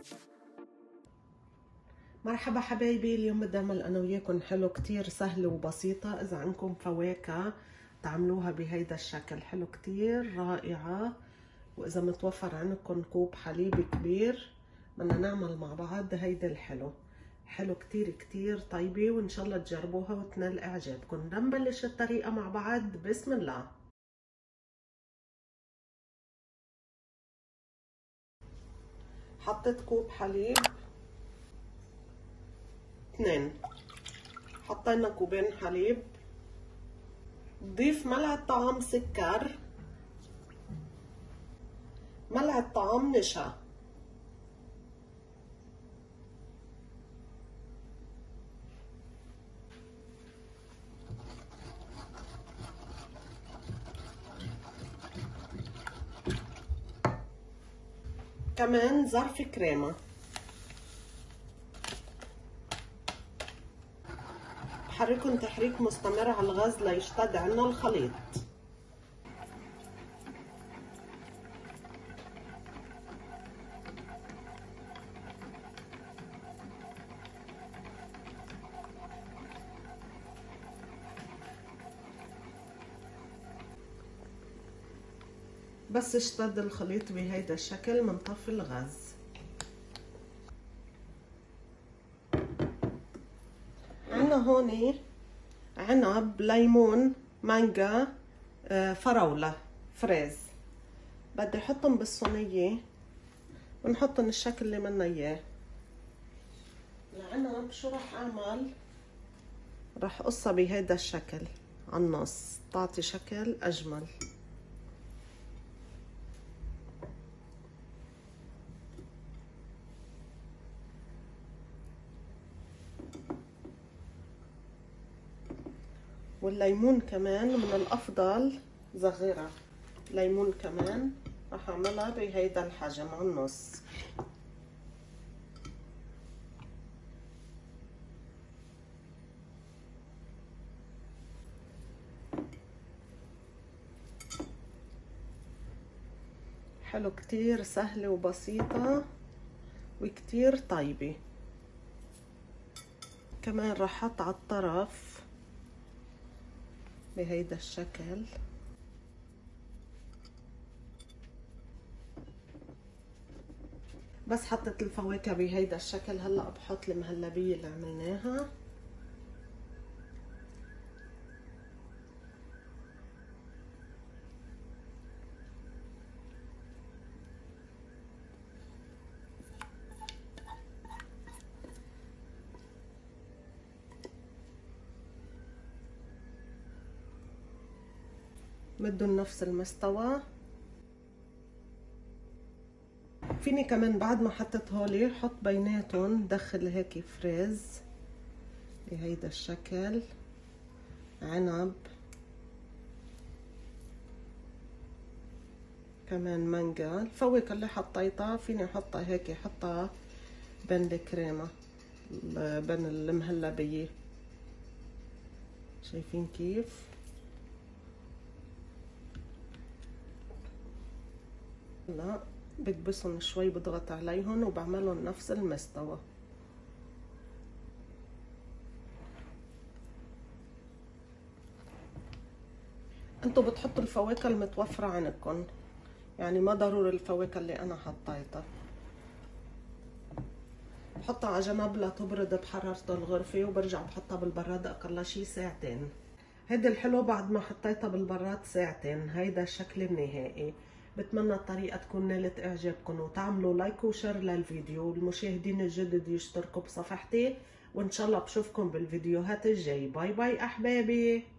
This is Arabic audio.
مرحبا حبايبي، اليوم بدي اعمل انا وياكم حلو كتير سهل وبسيطة. اذا عندكم فواكه تعملوها بهيدا الشكل، حلو كتير رائعة. واذا متوفر عندكم كوب حليب كبير بدنا نعمل مع بعض هيدا الحلو. حلو كتير كتير طيبة، وان شاء الله تجربوها وتنال اعجابكم. نبلش الطريقة مع بعض. بسم الله. حطيت كوب حليب 2، حطينا كوبين حليب. ضيف ملعقة طعام سكر، ملعقة طعام نشا، كمان ظرف كريمة. بحركن تحريك مستمر على الغاز ليشتد عنا الخليط. بس اشتد الخليط بهيدا الشكل منطفي الغاز. عنا هون عنب، ليمون، مانجا، فراولة، فريز. بدي احطهم بالصينية ونحطهم الشكل اللي بدنا اياه. العنب شو رح اعمل؟ رح قصها بهيدا الشكل على النص تعطي شكل اجمل. والليمون كمان من الافضل صغيرة، ليمون كمان رح اعملها بهيدا الحجم على النص. حلو كتير سهلة وبسيطة وكتير طيبة. كمان رح احط على الطرف بهيدا الشكل. بس حطيت الفواكه بهيدا الشكل. هلا بحط المهلبية اللي عملناها. بدهم نفس المستوى. فيني كمان بعد ما حطيت هولي حط بيناتهم دخل هيك فريز بهيدا الشكل، عنب، كمان مانجا. الفواكه اللي حطيتها فيني احطها هيك، احطها بين الكريمة بين المهلبية. شايفين كيف؟ لا بكبسهم شوي، بضغط عليهم وبعملهم نفس المستوى. انتوا بتحطوا الفواكه المتوفرة عندكم، يعني ما ضروري الفواكه اللي انا حطيتها. بحطها على جنب لتبرد بحرارة الغرفة، وبرجع بحطها بالبراد اقل شي ساعتين. هيدي الحلو بعد ما حطيتها بالبراد ساعتين هيدا الشكل النهائي. بتمنى الطريقة تكون نالت اعجابكم، وتعملوا لايك وشير للفيديو. والمشاهدين الجدد يشتركوا بصفحتي، وان شاء الله بشوفكم بالفيديوهات الجاي. باي باي احبابي.